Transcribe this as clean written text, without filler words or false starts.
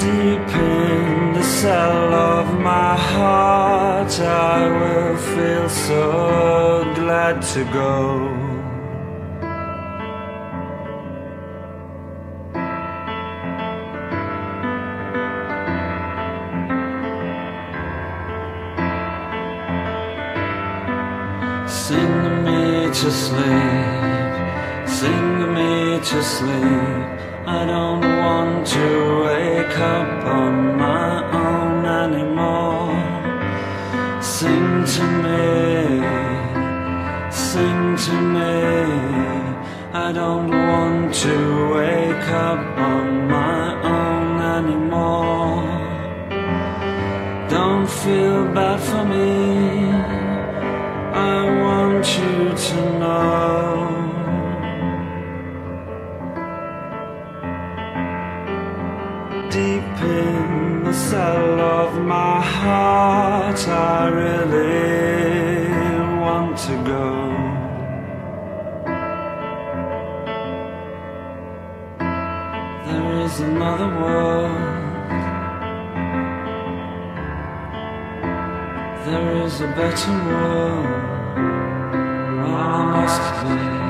Deep in the cell of my heart, I will feel so glad to go. Sing me to sleep, sing me to sleep. I don't want to wake up on my own anymore. Sing to me, sing to me. I don't want to wake up on my own anymore. Don't feel bad for me, I want you to know. Deep in the cell of my heart, I really want to go. There is another world, there is a better world. I must be.